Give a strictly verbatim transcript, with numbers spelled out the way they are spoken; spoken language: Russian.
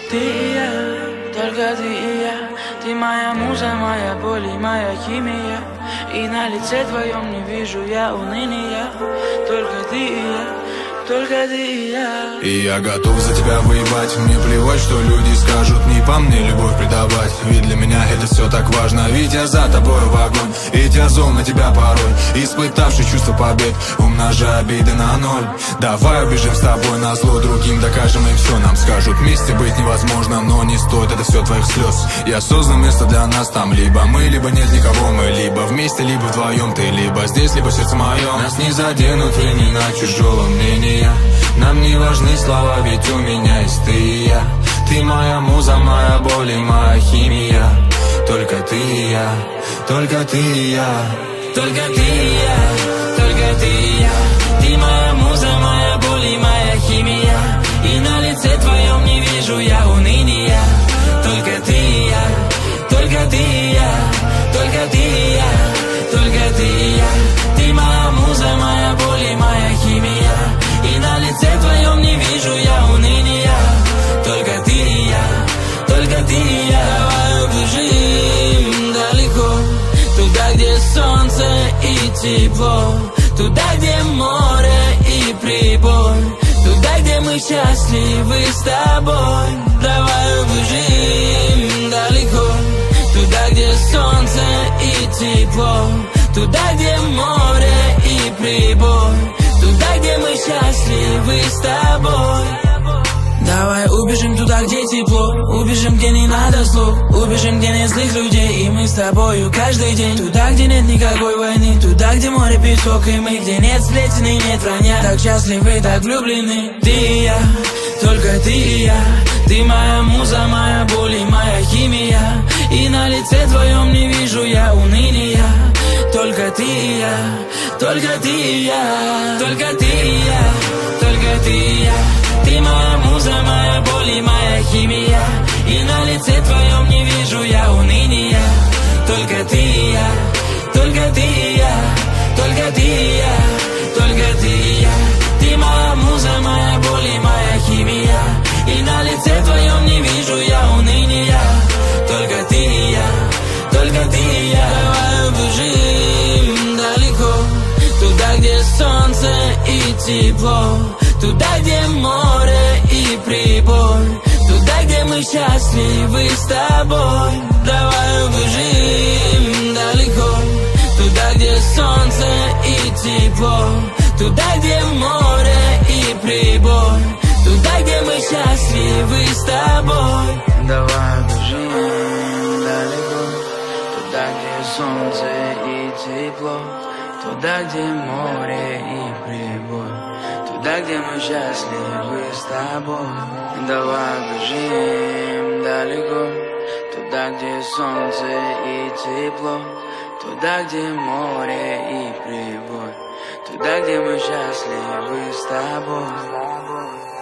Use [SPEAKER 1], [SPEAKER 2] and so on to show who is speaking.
[SPEAKER 1] Ты и я, только ты и я. Ты моя муза, моя боль и моя химия. И на лице твоем не вижу я уныния. Только ты и я, только ты и я.
[SPEAKER 2] И я готов за тебя воевать. Мне плевать, что люди скажут, не по мне любовь предавать. Ведь для меня это все так важно. Ведь я за тобой в огонь, ведь я зол на тебя порой, испытавший чувство побед, умножая обиды на ноль. Давай убежим с тобой на зло другим, докажем им все. Нам скажут, вместе быть невозможно, но не стоит это все твоих слез. Я создал место для нас там. Либо мы, либо нет никого. Мы либо вместе, либо вдвоем. Ты либо здесь, либо сердце мое. Нас не заденут времена чужого мнения. Нам не важны слова, ведь у меня есть ты и я. Ты моя муза, моя боль и моя химия. Только ты и я, только ты и я.
[SPEAKER 1] Только ты и я, только ты и я. Ты моя муза, моя боль и моя химия. И на лице твоем не вижу я уныния. Только ты и я, только ты и я, только ты и я, только ты и я. Ты моя муза, моя боль и моя химия. И на лице твоем не вижу я уныния. Только ты и я, только ты и я. Давай убежим далеко, туда, где солнце и тепло, туда, где море и прибой, туда, где мы счастливы с тобой. Давай убежим далеко, туда, где солнце и тепло, туда, где море и прибой, туда, где мы счастливы с тобой. Давай убежим туда, где тепло, убежим, где не надо слов, убежим, где нет злых людей, и мы с тобою каждый день. Туда, где нет никакой войны, туда, где море, песок и мы, где нет сплетен и нет вранья. Так счастливы, так влюблены. Ты и я, только ты и я. Ты моя муза, моя боль и моя химия. И на лице твоем не вижу я уныния. Только ты и я, только ты и я, только ты и я, только ты и я. Ты моя муза, моя боль и моя химия. И на лице твоем не вижу я уныния. Только ты и я, только ты и я, только ты и я, только ты и я. Ты моя муза, моя боль и моя химия. И на лице твоем не вижу я уныния. Только ты и я, только ты и я. Давай убежим далеко, туда, где солнце и тепло, туда, где море и прибой, туда, где мы счастливы с тобой. Давай убежим далеко, туда, где солнце и тепло, туда, где море и прибой, туда, где мы счастливы с тобой. Давай убежим далеко, туда, где солнце и тепло, туда, где море и прибой, туда, где мы счастливы с тобой. Давай бежим далеко, туда, где солнце и тепло, туда, где море и прибой, туда, где мы счастливы с тобой.